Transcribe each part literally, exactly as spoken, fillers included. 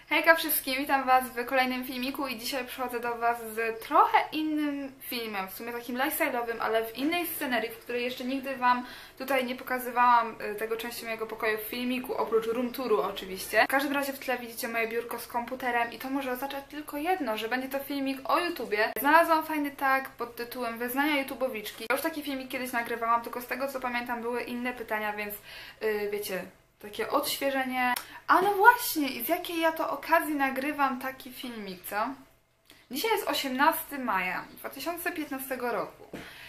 Hejka wszystkim, witam was w kolejnym filmiku i dzisiaj przychodzę do was z trochę innym filmem, w sumie takim lifestyle'owym, ale w innej scenerii, w której jeszcze nigdy wam tutaj nie pokazywałam tego części mojego pokoju w filmiku, oprócz room touru oczywiście. W każdym razie w tle widzicie moje biurko z komputerem i to może oznaczać tylko jedno, że będzie to filmik o YouTubie. Znalazłam fajny tag pod tytułem Wyznania YouTubowiczki. Już taki filmik kiedyś nagrywałam, tylko z tego co pamiętam były inne pytania, więc yy, wiecie... Takie odświeżenie. A no właśnie, i z jakiej ja to okazji nagrywam taki filmik, co? Dzisiaj jest osiemnastego maja dwa tysiące piętnastego roku.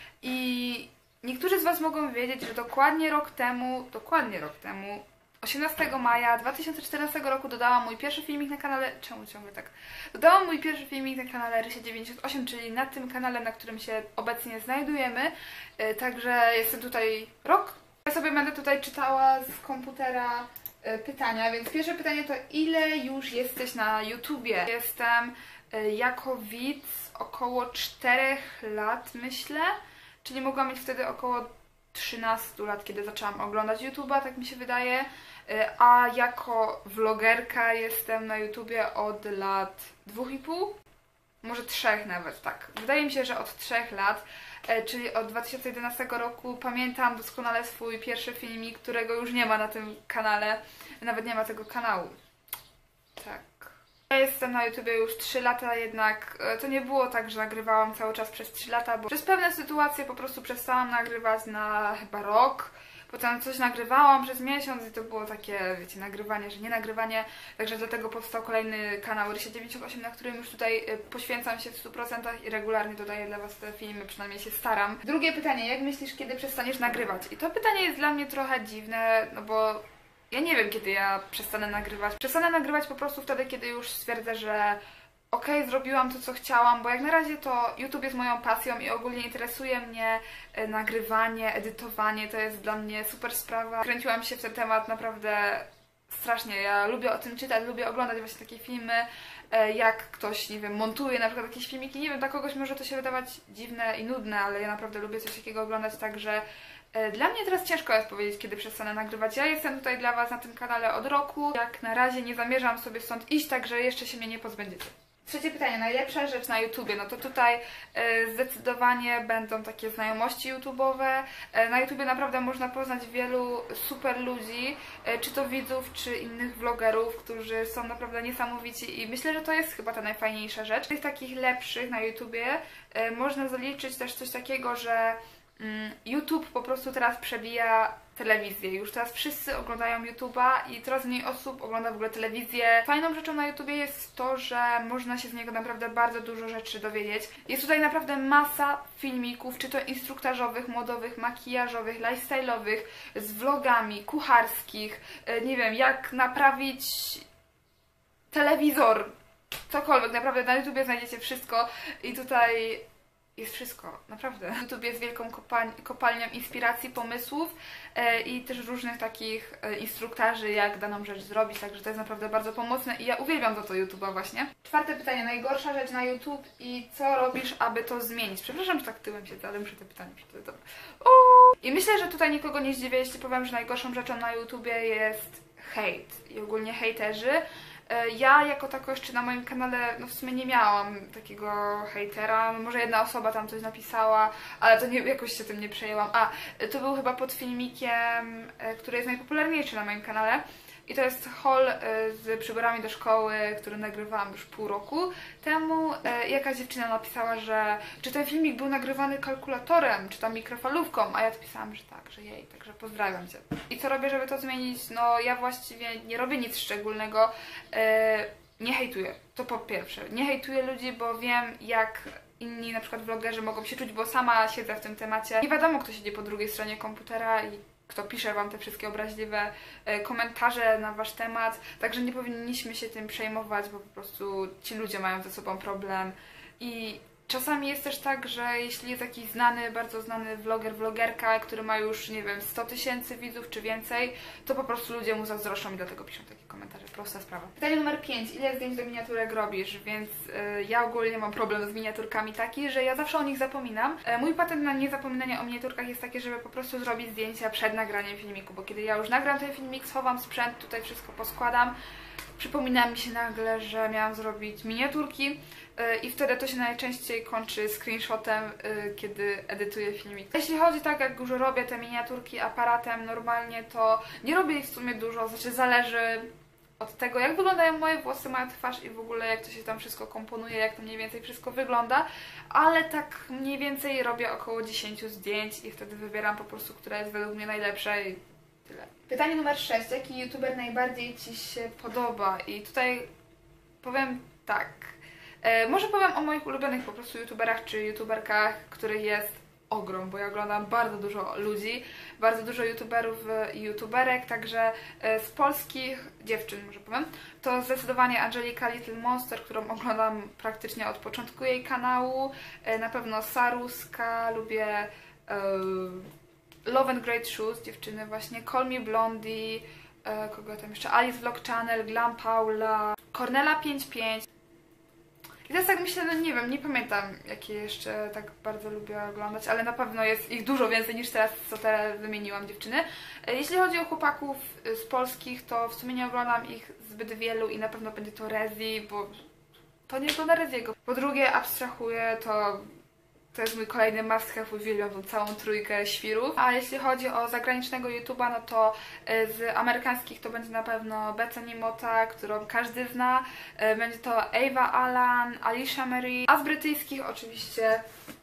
I niektórzy z was mogą wiedzieć, że dokładnie rok temu, dokładnie rok temu, osiemnastego maja dwa tysiące czternastego roku dodałam mój pierwszy filmik na kanale... Czemu ciągle tak? Dodałam mój pierwszy filmik na kanale Rysia dziewięćdziesiąt osiem, czyli na tym kanale, na którym się obecnie znajdujemy. Także jestem tutaj rok. Ja sobie będę tutaj czytała z komputera y, pytania, więc pierwsze pytanie to ile już jesteś na YouTubie? Jestem y, jako widz około czterech lat, myślę, czyli mogłam mieć wtedy około trzynastu lat, kiedy zaczęłam oglądać YouTube'a, tak mi się wydaje, y, a jako vlogerka jestem na YouTubie od lat dwóch i pół, może trzech nawet, tak. Wydaje mi się, że od trzech lat. Czyli od dwa tysiące jedenastego roku. Pamiętam doskonale swój pierwszy filmik, którego już nie ma na tym kanale. Nawet nie ma tego kanału. Tak. Ja jestem na YouTubie już trzy lata, jednak to nie było tak, że nagrywałam cały czas przez trzy lata, bo przez pewne sytuacje po prostu przestałam nagrywać na chyba rok. Potem coś nagrywałam przez miesiąc i to było takie, wiecie, nagrywanie, że nie nagrywanie. Także dlatego powstał kolejny kanał Rysia dziewięćdziesiąt osiem, na którym już tutaj poświęcam się w stu procentach i regularnie dodaję dla was te filmy, przynajmniej się staram. Drugie pytanie, jak myślisz, kiedy przestaniesz nagrywać? I to pytanie jest dla mnie trochę dziwne, no bo ja nie wiem, kiedy ja przestanę nagrywać. Przestanę nagrywać po prostu wtedy, kiedy już stwierdzę, że okej, okay, zrobiłam to, co chciałam, bo jak na razie to YouTube jest moją pasją i ogólnie interesuje mnie nagrywanie, edytowanie, to jest dla mnie super sprawa. Kręciłam się w ten temat naprawdę strasznie, ja lubię o tym czytać, lubię oglądać właśnie takie filmy, jak ktoś, nie wiem, montuje na przykład jakieś filmiki, nie wiem, dla kogoś może to się wydawać dziwne i nudne, ale ja naprawdę lubię coś takiego oglądać, także dla mnie teraz ciężko jest powiedzieć, kiedy przestanę nagrywać. Ja jestem tutaj dla was na tym kanale od roku, jak na razie nie zamierzam sobie stąd iść, także jeszcze się mnie nie pozbędziecie. Trzecie pytanie, najlepsza rzecz na YouTubie, no to tutaj y, zdecydowanie będą takie znajomości YouTube'owe. Y, na YouTubie naprawdę można poznać wielu super ludzi, y, czy to widzów, czy innych vlogerów, którzy są naprawdę niesamowici i myślę, że to jest chyba ta najfajniejsza rzecz. Z tych takich lepszych na YouTubie y, można zaliczyć też coś takiego, że y, YouTube po prostu teraz przebija telewizję. Już teraz wszyscy oglądają YouTube'a i coraz mniej osób ogląda w ogóle telewizję. Fajną rzeczą na YouTubie jest to, że można się z niego naprawdę bardzo dużo rzeczy dowiedzieć. Jest tutaj naprawdę masa filmików, czy to instruktażowych, modowych, makijażowych, lifestyle'owych, z vlogami, kucharskich, nie wiem, jak naprawić telewizor, cokolwiek. Naprawdę na YouTubie znajdziecie wszystko i tutaj jest wszystko, naprawdę. YouTube jest wielką kopalń, kopalnią inspiracji, pomysłów e, i też różnych takich e, instruktarzy, jak daną rzecz zrobić, także to jest naprawdę bardzo pomocne i ja uwielbiam za to YouTube'a właśnie. Czwarte pytanie, najgorsza rzecz na YouTube i co robisz, aby to zmienić? Przepraszam, że tak tyłem siedzę, ale muszę te pytania przeczytać. I myślę, że tutaj nikogo nie zdziwię, jeśli powiem, że najgorszą rzeczą na YouTubie jest hejt i ogólnie hejterzy. Ja jako tako jeszcze na moim kanale, no w sumie nie miałam takiego hejtera, no może jedna osoba tam coś napisała, ale to nie, jakoś się tym nie przejęłam. A, to był chyba pod filmikiem, który jest najpopularniejszy na moim kanale i to jest haul z przyborami do szkoły, który nagrywałam już pół roku temu. Jakaś dziewczyna napisała, że czy ten filmik był nagrywany kalkulatorem, czy tam mikrofalówką, a ja odpisałam, że tak, że jej, także pozdrawiam cię. I co robię, żeby to zmienić? No ja właściwie nie robię nic szczególnego, nie hejtuję, to po pierwsze. Nie hejtuję ludzi, bo wiem jak inni na przykład vlogerzy mogą się czuć, bo sama siedzę w tym temacie. Nie wiadomo, kto siedzi po drugiej stronie komputera i kto pisze wam te wszystkie obraźliwe e, komentarze na wasz temat, także nie powinniśmy się tym przejmować, bo po prostu ci ludzie mają ze sobą problem i czasami jest też tak, że jeśli jest jakiś znany, bardzo znany vloger, vlogerka, który ma już, nie wiem, sto tysięcy widzów czy więcej, to po prostu ludzie mu zazdroszczą i dlatego piszą takie komentarze. Prosta sprawa. Pytanie numer pięć. Ile zdjęć do miniaturek robisz? Więc yy, ja ogólnie mam problem z miniaturkami taki, że ja zawsze o nich zapominam. Yy, mój patent na niezapominanie o miniaturkach jest taki, żeby po prostu zrobić zdjęcia przed nagraniem filmiku, bo kiedy ja już nagram ten filmik, schowam sprzęt, tutaj wszystko poskładam, przypomina mi się nagle, że miałam zrobić miniaturki i wtedy to się najczęściej kończy screenshotem, kiedy edytuję filmik. Jeśli chodzi tak, jak już robię te miniaturki aparatem normalnie, to nie robię ich w sumie dużo, znaczy zależy od tego, jak wyglądają moje włosy, moja twarz i w ogóle jak to się tam wszystko komponuje, jak to mniej więcej wszystko wygląda, ale tak mniej więcej robię około dziesięć zdjęć i wtedy wybieram po prostu, która jest według mnie najlepsza i tyle. Pytanie numer sześć. Jaki youtuber najbardziej Ci się podoba? I tutaj powiem tak. E, może powiem o moich ulubionych po prostu youtuberach czy youtuberkach, których jest ogrom, bo ja oglądam bardzo dużo ludzi, bardzo dużo youtuberów i youtuberek, także z polskich dziewczyn, może powiem, to zdecydowanie Angelika Little Monster, którą oglądam praktycznie od początku jej kanału, na pewno Saruska, lubię uh, Love and Great Shoes, dziewczyny właśnie, Call Me Blondie, uh, kogo tam jeszcze, Alice Vlog Channel, Glam Paula, Cornela pięć pięć. I teraz tak myślę, no nie wiem, nie pamiętam, jakie jeszcze tak bardzo lubię oglądać, ale na pewno jest ich dużo więcej niż teraz, co teraz wymieniłam dziewczyny. Jeśli chodzi o chłopaków z polskich, to w sumie nie oglądam ich zbyt wielu i na pewno będzie to Rezi, bo to nie ogląda Reziego. Po drugie, abstrahuję, to to jest mój kolejny must have, uwielbiam tą całą trójkę świrów. A jeśli chodzi o zagranicznego YouTube'a, no to z amerykańskich to będzie na pewno Bethany Mota, którą każdy zna. Będzie to Ava Alan, Alicia Marie, a z brytyjskich oczywiście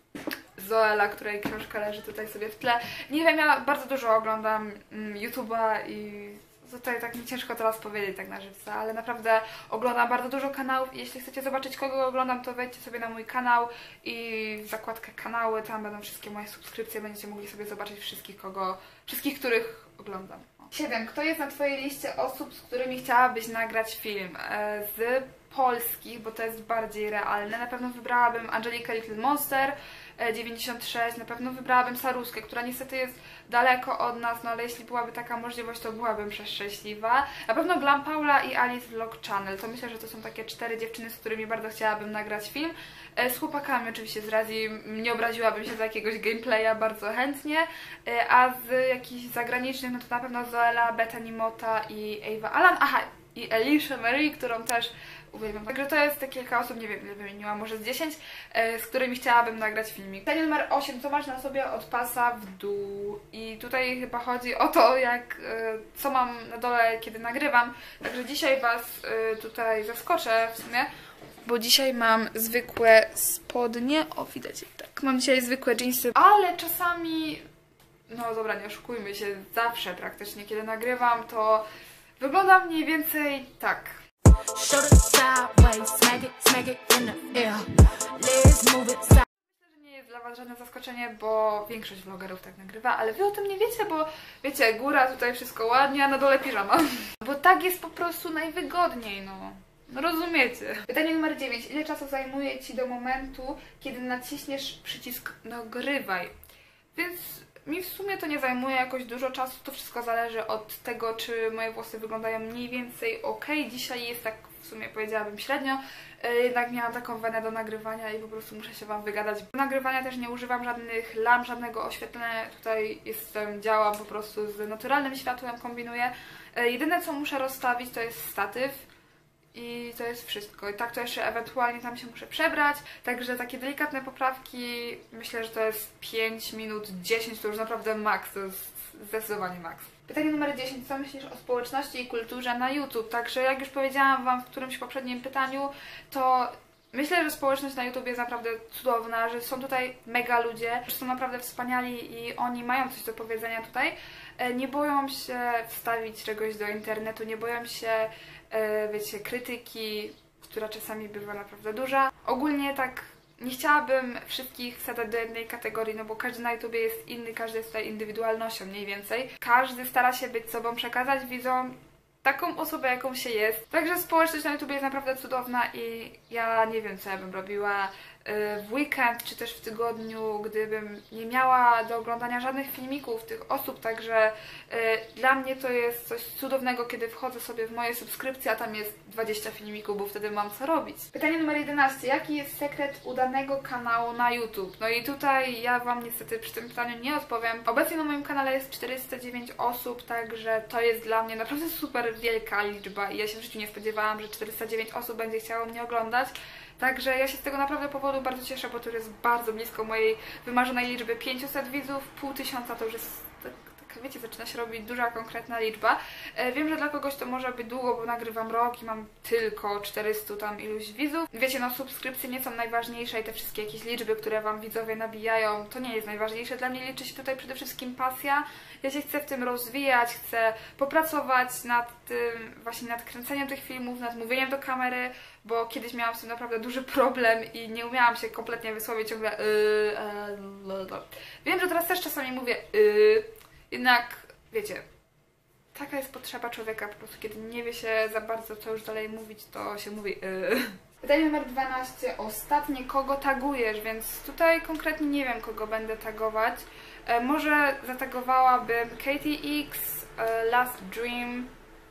Zoela, której książka leży tutaj sobie w tle. Nie wiem, ja bardzo dużo oglądam YouTube'a i tutaj tak mi ciężko teraz powiedzieć tak na żywca, ale naprawdę oglądam bardzo dużo kanałów i jeśli chcecie zobaczyć, kogo oglądam, to wejdźcie sobie na mój kanał i w zakładkę kanały, tam będą wszystkie moje subskrypcje, będziecie mogli sobie zobaczyć wszystkich, kogo, wszystkich, których oglądam. siedem. Kto jest na Twojej liście osób, z którymi chciałabyś nagrać film? Z polskich, bo to jest bardziej realne. Na pewno wybrałabym Angelikę Little Monster, dziewięćdziesiąt sześć, na pewno wybrałabym Saruskę, która niestety jest daleko od nas, no ale jeśli byłaby taka możliwość, to byłabym przeszczęśliwa. Na pewno Glam Paula i Alice Vlog Channel, to myślę, że to są takie cztery dziewczyny, z którymi bardzo chciałabym nagrać film. Z chłopakami oczywiście z Rezi nie obraziłabym się za jakiegoś gameplaya bardzo chętnie, a z jakichś zagranicznych, no to na pewno Zoela, Bethany Mota i Ava Alan, aha, i Alicia Marie, którą też uwielbiam. Także to jest te kilka osób, nie wiem ile wymieniłam, może z dziesięć, z którymi chciałabym nagrać filmik. Pytanie numer osiem. Co masz na sobie od pasa w dół? I tutaj chyba chodzi o to, jak, co mam na dole, kiedy nagrywam. Także dzisiaj Was tutaj zaskoczę w sumie, bo dzisiaj mam zwykłe spodnie. O, widać, tak. Mam dzisiaj zwykłe jeansy, ale czasami, no dobra, nie oszukujmy się, zawsze praktycznie, kiedy nagrywam, to wyglądam mniej więcej tak. Myślę, że nie jest dla Was żadne zaskoczenie, bo większość vlogerów tak nagrywa, ale Wy o tym nie wiecie, bo wiecie, góra tutaj wszystko ładnie, a na dole piżama. Bo tak jest po prostu najwygodniej, no. No rozumiecie. Pytanie numer dziewięć. Ile czasu zajmuje Ci do momentu, kiedy naciśniesz przycisk nagrywaj? Więc mi w sumie to nie zajmuje jakoś dużo czasu, to wszystko zależy od tego, czy moje włosy wyglądają mniej więcej ok. Dzisiaj jest tak, w sumie powiedziałabym średnio, jednak miałam taką wenę do nagrywania i po prostu muszę się Wam wygadać. Do nagrywania też nie używam żadnych lamp, żadnego oświetlenia, tutaj jestem, działam po prostu z naturalnym światłem, kombinuję. Jedyne co muszę rozstawić to jest statyw. I to jest wszystko. I tak to jeszcze ewentualnie tam się muszę przebrać. Także takie delikatne poprawki, myślę, że to jest pięć minut, dziesięć to już naprawdę maks, to jest zdecydowanie maks. Pytanie numer dziesięć. Co myślisz o społeczności i kulturze na YouTube? Także jak już powiedziałam Wam w którymś poprzednim pytaniu, to myślę, że społeczność na YouTube jest naprawdę cudowna, że są tutaj mega ludzie, że są naprawdę wspaniali i oni mają coś do powiedzenia tutaj. Nie boją się wstawić czegoś do internetu, nie boją się, wiecie, krytyki, która czasami bywa naprawdę duża. Ogólnie tak nie chciałabym wszystkich wsadzać do jednej kategorii, no bo każdy na YouTubie jest inny, każdy jest tutaj indywidualnością mniej więcej. Każdy stara się być sobą, przekazać widzom taką osobę, jaką się jest. Także społeczność na YouTube jest naprawdę cudowna i ja nie wiem, co ja bym robiła w weekend, czy też w tygodniu, gdybym nie miała do oglądania żadnych filmików tych osób, także y, dla mnie to jest coś cudownego, kiedy wchodzę sobie w moje subskrypcje, a tam jest dwadzieścia filmików, bo wtedy mam co robić. Pytanie numer jedenaście. Jaki jest sekret udanego kanału na YouTube? No i tutaj ja Wam niestety przy tym pytaniu nie odpowiem. Obecnie na moim kanale jest czterysta dziewięć osób, także to jest dla mnie naprawdę super wielka liczba i ja się w życiu nie spodziewałam, że czterysta dziewięć osób będzie chciało mnie oglądać. Także ja się z tego naprawdę powodu bardzo cieszę, bo to jest bardzo blisko mojej wymarzonej liczby pięćset widzów, pół tysiąca to już jest, tak, tak wiecie, zaczyna się robić duża, konkretna liczba. E, wiem, że dla kogoś to może być długo, bo nagrywam rok i mam tylko czterysta tam iluś widzów. Wiecie, no subskrypcje nie są najważniejsze i te wszystkie jakieś liczby, które Wam widzowie nabijają, to nie jest najważniejsze. Dla mnie liczy się tutaj przede wszystkim pasja. Ja się chcę w tym rozwijać, chcę popracować nad tym, właśnie nad kręceniem tych filmów, nad mówieniem do kamery, bo kiedyś miałam z tym naprawdę duży problem i nie umiałam się kompletnie wysłowić, ciągle yy, yy, wiem, że teraz też czasami mówię yy, jednak, wiecie, taka jest potrzeba człowieka, po prostu kiedy nie wie się za bardzo, co już dalej mówić, to się mówi yy. Pytanie numer dwanaście. Ostatnie, kogo tagujesz? Więc tutaj konkretnie nie wiem, kogo będę tagować. E, może zatagowałabym Katie X, e, Last Dream.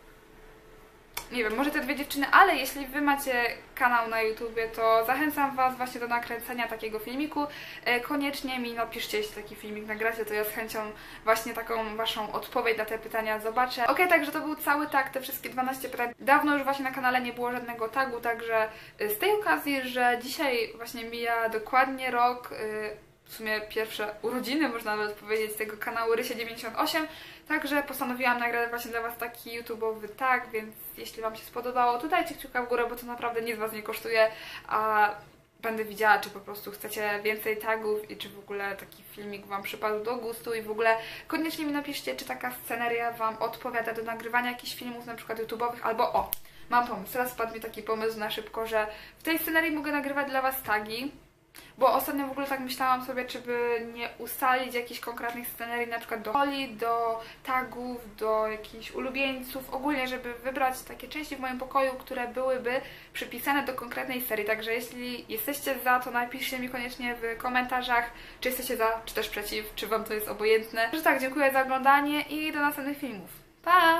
Nie wiem, może te dwie dziewczyny, ale jeśli Wy macie kanał na YouTubie, to zachęcam Was właśnie do nakręcenia takiego filmiku. E, koniecznie mi napiszcie, jeśli taki filmik nagracie, to ja z chęcią właśnie taką Waszą odpowiedź na te pytania zobaczę. Ok, także to był cały tag, te wszystkie dwanaście pytań. Dawno już właśnie na kanale nie było żadnego tagu, także z tej okazji, że dzisiaj właśnie mija dokładnie rok, w sumie pierwsze urodziny, można nawet powiedzieć, z tego kanału Rysie dziewięćdziesiąt osiem, także postanowiłam nagrać właśnie dla Was taki YouTube'owy tag, więc jeśli Wam się spodobało, to dajcie kciuka w górę, bo to naprawdę nic Was nie kosztuje, a będę widziała, czy po prostu chcecie więcej tagów i czy w ogóle taki filmik Wam przypadł do gustu i w ogóle koniecznie mi napiszcie, czy taka sceneria Wam odpowiada do nagrywania jakichś filmów, na przykład YouTube'owych, albo o, mam pomysł, teraz wpadł mi taki pomysł na szybko, że w tej scenerii mogę nagrywać dla Was tagi. Bo ostatnio w ogóle tak myślałam sobie, czy by nie ustalić jakichś konkretnych scenerii, na przykład do holi, do tagów, do jakichś ulubieńców, ogólnie, żeby wybrać takie części w moim pokoju, które byłyby przypisane do konkretnej serii. Także jeśli jesteście za, to napiszcie mi koniecznie w komentarzach, czy jesteście za, czy też przeciw, czy Wam to jest obojętne. Także tak, dziękuję za oglądanie i do następnych filmów. Pa!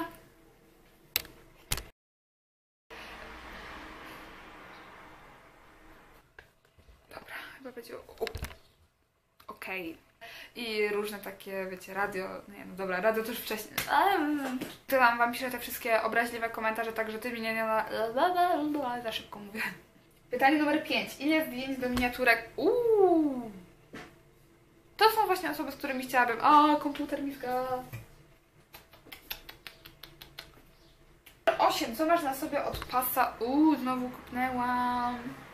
Chyba będzie okej. Okay. I różne takie, wiecie, radio, nie no dobra, radio to już wcześniej, ale to tam Wam piszę te wszystkie obraźliwe komentarze, także Ty mi nie, nie na... za szybko mówię. Pytanie numer pięć. Ile zdjęć do miniaturek? Uuu. To są właśnie osoby, z którymi chciałabym... A, komputer mi zgasł. osiem. Co masz na sobie od pasa? Uuu, znowu kupnęłam.